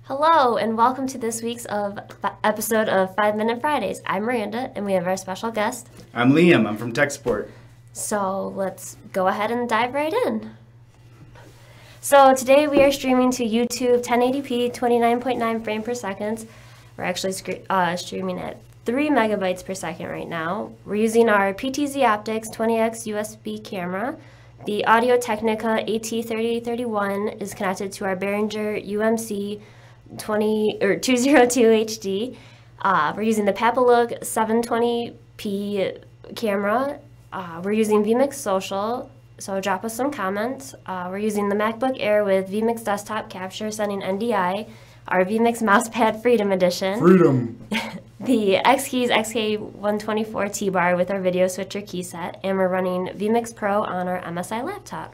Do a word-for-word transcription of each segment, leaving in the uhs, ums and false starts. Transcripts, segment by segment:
Hello, and welcome to this week's of episode of Five Minute Fridays. I'm Miranda, and we have our special guest. I'm Liam. I'm from Tech Support. So let's go ahead and dive right in. So today we are streaming to YouTube ten eighty p, twenty-nine point nine frame per second. We're actually uh, streaming at three megabytes per second right now. We're using our P T Z Optics twenty X U S B camera. The Audio Technica A T thirty thirty-one is connected to our Behringer U M C twenty or two oh two H D. Uh, we're using the Papalook seven twenty p camera. Uh, we're using vMix Social, so drop us some comments. Uh, we're using the MacBook Air with vMix Desktop Capture, sending N D I. Our vMix Mousepad Freedom Edition. Freedom. The X-Keys X K one twenty-four T-Bar with our video switcher key set, and we're running vMix Pro on our M S I laptop.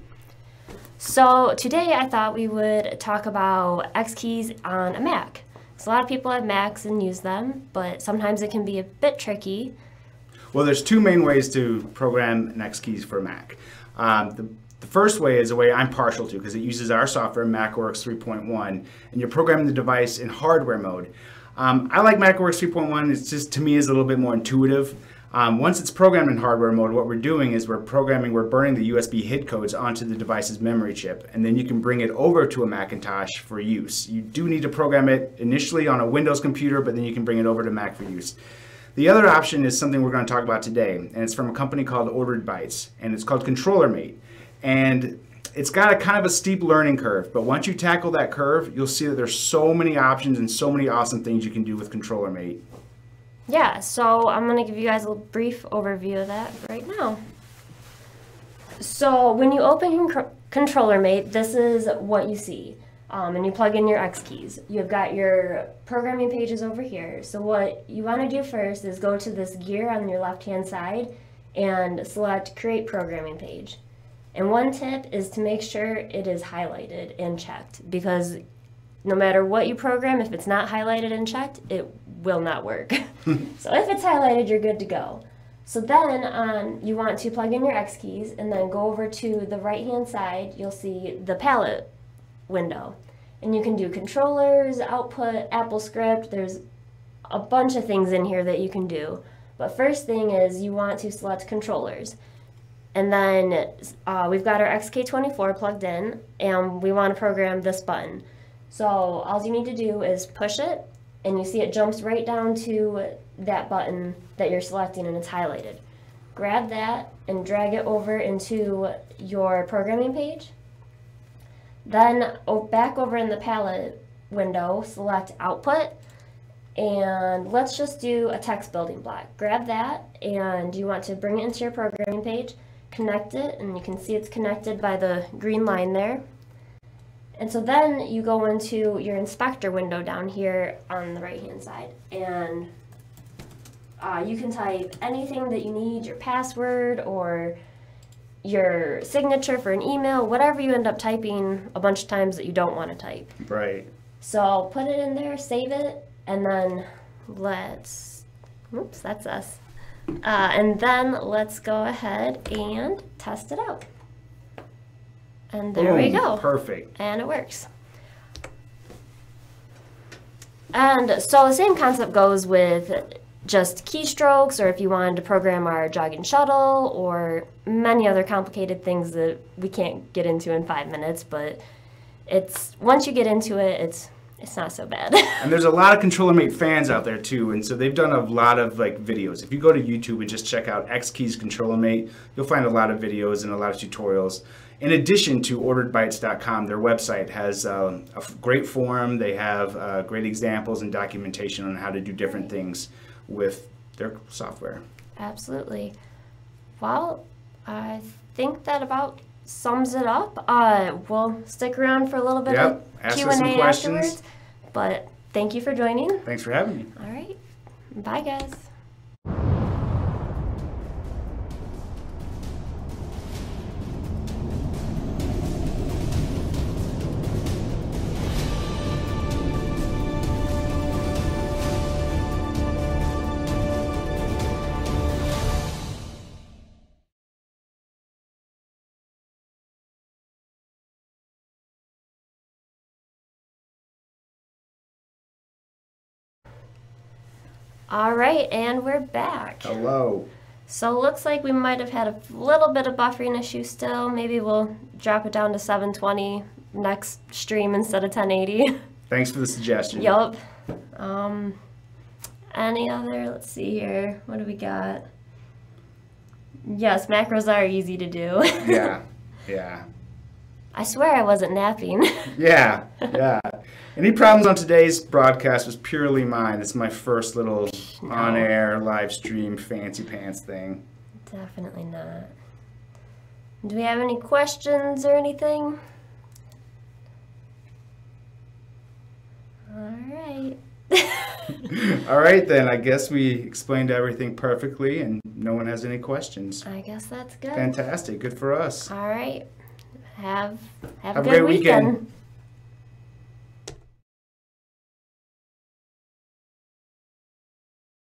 So today I thought we would talk about X-Keys on a Mac. So a lot of people have Macs and use them, but sometimes it can be a bit tricky. Well, there's two main ways to program an X-Keys for Mac. Um, the, the first way is a way I'm partial to because it uses our software, MacWorks three point one, and you're programming the device in hardware mode. Um, I like MacWorks three point one. It's just, to me, is a little bit more intuitive. Um, once it's programmed in hardware mode, what we're doing is we're programming, we're burning the U S B H I D codes onto the device's memory chip, and then you can bring it over to a Macintosh for use. You do need to program it initially on a Windows computer, but then you can bring it over to Mac for use. The other option is something we're going to talk about today, and it's from a company called Ordered Bytes, and it's called ControllerMate. And it's got a kind of a steep learning curve, but once you tackle that curve, you'll see that there's so many options and so many awesome things you can do with ControllerMate. Yeah, so I'm going to give you guys a brief overview of that right now. So when you open ControllerMate, this is what you see. Um, and you plug in your X-Keys. You've got your programming pages over here. So what you want to do first is go to this gear on your left-hand side and select Create Programming Page. And one tip is to make sure it is highlighted and checked, because no matter what you program, if it's not highlighted and checked, it will not work. So if it's highlighted, you're good to go. So then um, you want to plug in your X-Keys and then go over to the right-hand side. You'll see the palette window. And you can do controllers, output, AppleScript. There's a bunch of things in here that you can do. But first thing is you want to select controllers. And then uh, we've got our X K twenty-four plugged in, and we want to program this button. So all you need to do is push it, and you see it jumps right down to that button that you're selecting, and it's highlighted. Grab that and drag it over into your programming page. Then back over in the palette window, select Output, and let's just do a text building block. Grab that, and you want to bring it into your programming page, connect it, and you can see it's connected by the green line there. And so then you go into your inspector window down here on the right hand side, and uh, you can type anything that you need, your password or your signature for an email, whatever you end up typing a bunch of times that you don't want to type. Right. So put it in there, save it, and then let's, oops, that's us. Uh, and then let's go ahead and test it out. And there Boom, we go. Perfect. And it works. And so the same concept goes with just keystrokes, or if you wanted to program our jog and shuttle, or many other complicated things that we can't get into in five minutes. But it's once you get into it, it's it's not so bad. And there's a lot of ControllerMate fans out there too, and so they've done a lot of like videos. If you go to YouTube and just check out X-Keys ControllerMate, you'll find a lot of videos and a lot of tutorials. In addition to ordered bytes dot com, their website has um, a great forum. They have uh, great examples and documentation on how to do different things with their software. Absolutely. Well, I think that about sums it up. Uh, we'll stick around for a little bit Yep. of Ask Q us and some A questions. afterwards. But thank you for joining. Thanks for having me. All right. Bye, guys. All right, and we're back. Hello. So it looks like we might have had a little bit of buffering issue still. Maybe we'll drop it down to seven twenty next stream instead of ten eighty. Thanks for the suggestion. Yup. Um, any other? Let's see here. What do we got? Yes, macros are easy to do. Yeah, yeah. I swear I wasn't napping. Yeah, yeah. Any problems on today's broadcast was purely mine. It's my first little No. on-air live stream fancy pants thing. Definitely not. Do we have any questions or anything? All right. All right, then. I guess we explained everything perfectly, and no one has any questions. I guess that's good. Fantastic. Good for us. All right. Have have, Have a a good great weekend. weekend.